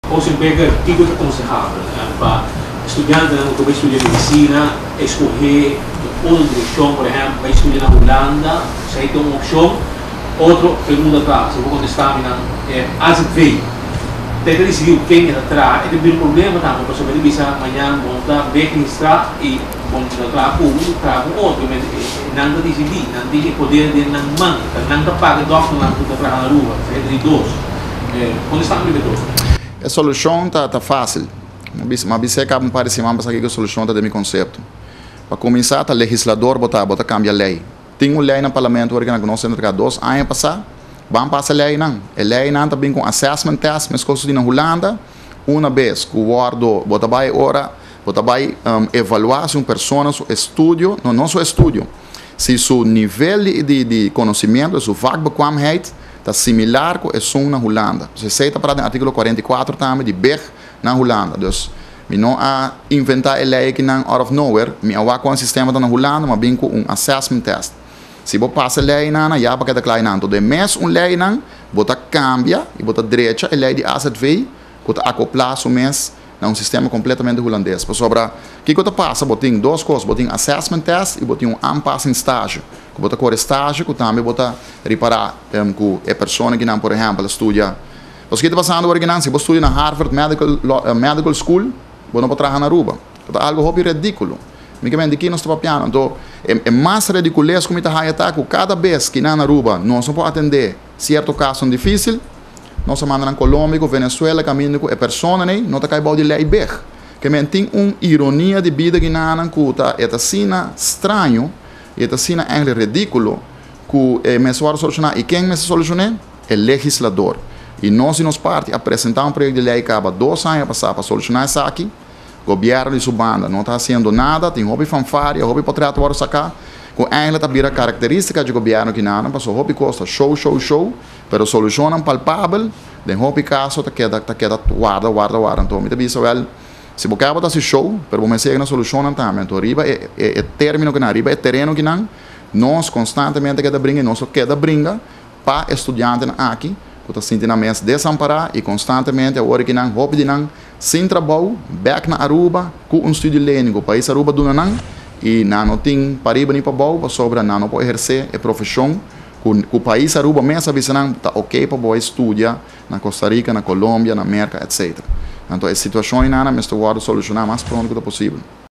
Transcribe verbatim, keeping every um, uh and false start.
ou se pega que coisa aconselhável para estudiante que vai estudar medicina, escolher uma direção, por exemplo, vai estudar na Holanda, se aí tem uma opção, outra pergunta claro, se eu vou contestar, é, as veio, tem que decidir quem é atrás, e tem um problema também, para saber se amanhã vão estar bem registrado e vão entrar com um, entrar com outro, mas não está decidido, não tem poder de não manda, não está pago, doctor não está trabalhando na rua, é de dois. Contestar primeiro. A solução está tá fácil. Mas você acaba me parecendo mais aqui que a solução está de meu conceito. Para começar, o legislador botar botar cambia a lei. Tem uma lei no parlamento que nós temos dois anos passar, vamos passar a lei não. A lei não também com assessment test, mas coisas na Holanda, uma vez que o guardo botar vai ora, botar vai um, evaluar se uma pessoa seu estudo, não não seu estudo, se seu nível de, de conhecimento, sua vakbekwaamheid está similar com o som na Holanda. Você sei está para o artigo quarenta e quatro também de Berg na Holanda. Dus, we não a inventar a lei que não out of nowhere, me awa com o sistema na Holanda, mas bem com um assessment test. Se você passa a lei não, já para cada klein aantal. De mes uma lei não, você cambia e você direita a lei de A Z V, você acoplar o mês a um sistema completamente holandês. Para sobra, o que você passa? Você tem duas coisas, você tem assessment test e você tem um unpassing estágio. Você corre estágio, que também você reparar um, com a pessoa que não, por exemplo, estuda. O que está passando agora, se você estuda na Harvard Medical, uh, Medical School, você não pode trabalhar na Aruba. É algo hobby ridículo. Micamente aqui não está piano. Então, é, é mais ridículo como está aí, cada vez que na Aruba nós não podemos atender certo caso difícil, nós mandamos na Colômbia, Venezuela, caminho com a pessoa, não está caindo de lei B. Que tem uma ironia de vida que não está, é assim estranho, é assim é ridículo, que é melhor solucionar. E quem me soluciona? É o legislador. E nós, nos parte, apresentar um projeto de lei que acaba dois anos passar para solucionar isso aqui. O governo de sua banda não está fazendo nada, tem hobby fanfária, hobby para tratar sacar. Com ela está vira característica do governo que não, mas o hobby custa show, show, show, mas solução palpável, de hobby caso está queda, está queda, guarda, guarda, guarda. Então, me diz, well, se você acaba de show, mas você segue na solução também. Então, arriba é, é, é termino que não, arriba é terreno que não, nós constantemente queda brinca, nós queda brinca para estudante aqui. Está sentindo a mesa desamparar e constantemente a hora que não hobby de não sem trabalho back na Aruba com um estudo lénico o país Aruba do não e não tem para ir nem para bom sobre não pode exercer a profissão com o país Aruba mesmo avisa não está ok para boa estudar na Costa Rica na Colômbia na América etcétera. Então a situação aí não é mesmo solucionar mais pronto que possível.